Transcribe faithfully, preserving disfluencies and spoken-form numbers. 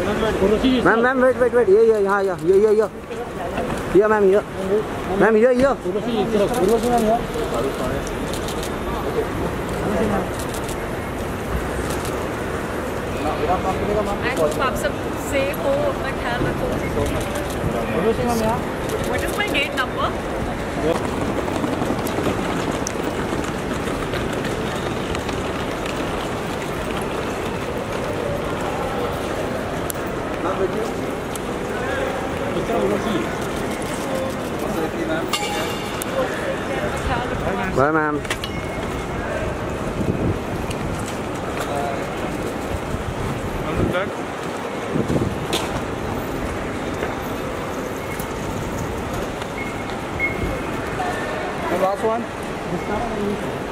Ma'am ma'am wait wait wait ये ये यहाँ ये ये ये ये मैम ये मैम ये ये आप सब सेफ हो, अपना ख्याल रखो। What is my gate number? Bye ma'am. The last one.